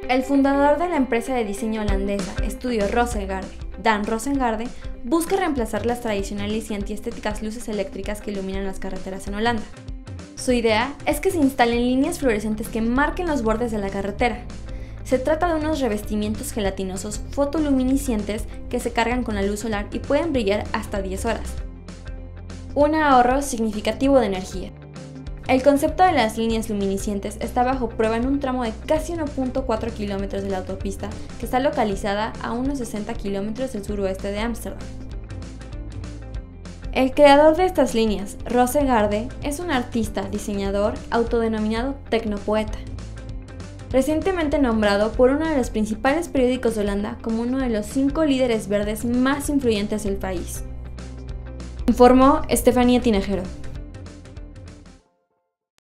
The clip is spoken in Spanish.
El fundador de la empresa de diseño holandesa Studio Rozengaarde, Dan Rozengaarde, busca reemplazar las tradicionales y antiestéticas luces eléctricas que iluminan las carreteras en Holanda. Su idea es que se instalen líneas fluorescentes que marquen los bordes de la carretera. Se trata de unos revestimientos gelatinosos fotoluminiscentes que se cargan con la luz solar y pueden brillar hasta 10 horas. Un ahorro significativo de energía. El concepto de las líneas luminiscentes está bajo prueba en un tramo de casi 1.4 kilómetros de la autopista que está localizada a unos 60 kilómetros del suroeste de Ámsterdam. El creador de estas líneas, Rozengaarde, es un artista, diseñador, autodenominado tecnopoeta. Recientemente nombrado por uno de los principales periódicos de Holanda como uno de los 5 líderes verdes más influyentes del país. Informó Estefanía Tinajero.